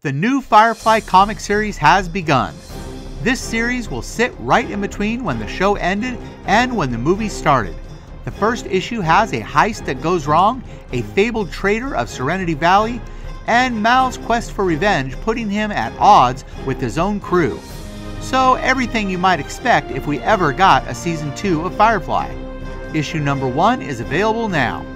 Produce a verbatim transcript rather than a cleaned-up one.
The new Firefly comic series has begun. This series will sit right in between when the show ended and when the movie started. The first issue has a heist that goes wrong, a fabled traitor of Serenity Valley, and Mal's quest for revenge, putting him at odds with his own crew. So everything you might expect if we ever got a season two of Firefly. Issue number one is available now.